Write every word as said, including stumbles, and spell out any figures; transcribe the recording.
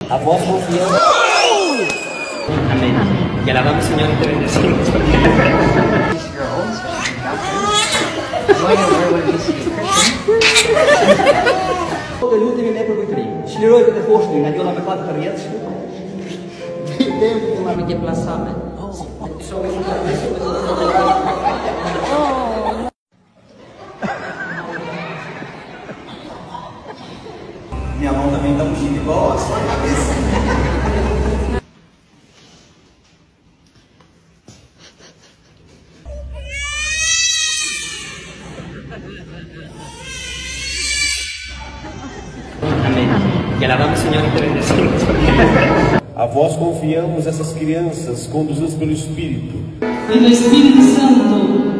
A vós confiamos. Amém. Que alabamos, Señor, y te bendecimos. De ultime mee pregătiri. Și le rog de foșturi, adică la măcar cariet și Uma mídia plasada. minha mão também tá fugindo igual a sua cabeça. Amém. Que alabamos, Senhor, e te bendecimos. A vós confiamos essas crianças conduzidas pelo Espírito. E no Espírito Santo.